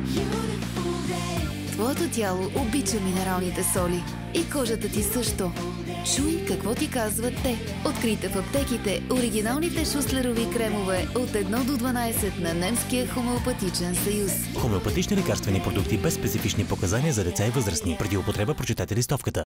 Твоето тяло обича минералните соли. И кожата ти също. Чуй какво ти казват те. Открийте в аптеките оригиналните шуслерови кремове от 1 до 12 на Немския хомеопатичен съюз. Хомеопатични лекарствени продукти без специфични показания за деца и възрастни. Преди употреба прочетете листовката.